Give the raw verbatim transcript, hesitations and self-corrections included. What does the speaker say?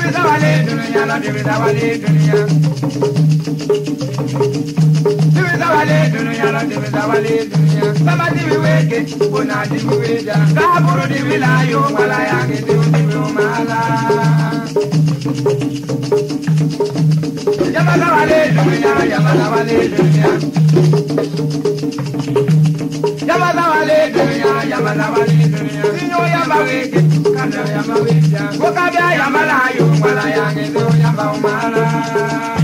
Zawale dunia la divi zawale dunia. Divi zawale dunia la divi zawale dunia. Sama divi weke, bona divi weja. Kaburu divi la yo mala yangi divi divi mala. Yama zawale dunia, yama zawale dunia. Yama zawale dunia, yama zawale dunia. Sinyo yama weke, kana yama weja. Wakabya yama la yo mala yangi divi yama mala.